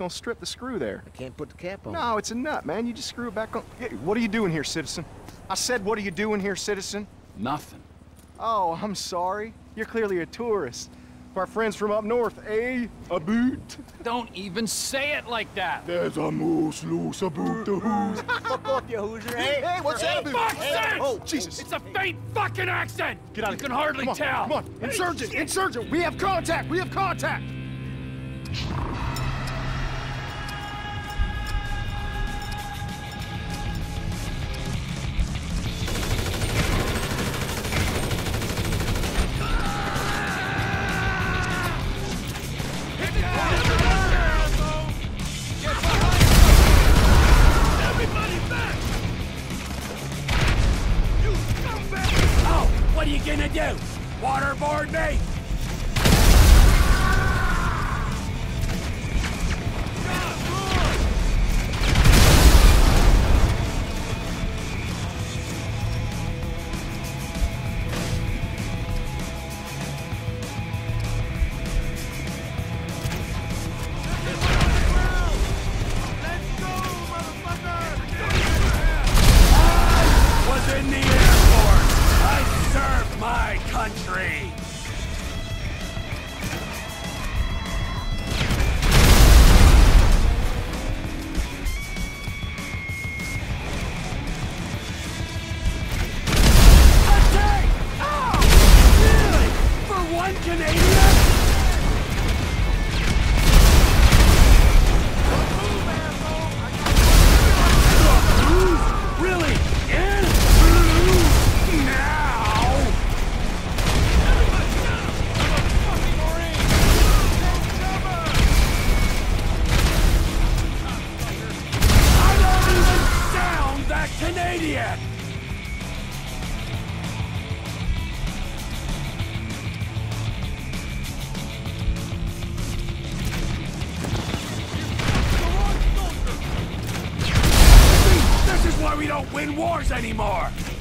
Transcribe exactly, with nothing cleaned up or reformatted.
gonna strip the screw there. I can't put the cap on. No, it's a nut, man. You just screw it back on. Hey, what are you doing here, citizen? I said, what are you doing here, citizen? Nothing. Oh, I'm sorry. You're clearly a tourist. Our friends from up north, eh? A boot? Don't even say it like that. There's a moose loose about the who's. Fuck off, you Hoosier. Hey, Hey, what's that about? Fuck sense! Oh, Jesus. It's a faint fucking accent! Get out You of can here. hardly Come on, tell. Come on, insurgent, insurgent, we have contact, we have contact! What are you gonna do? Waterboard me? I was in the Air Force. I served my country. Attack! Oh! Really? For one Canadian? Really? In? Now? I don't even sound that Canadian! This is why we don't win wars anymore!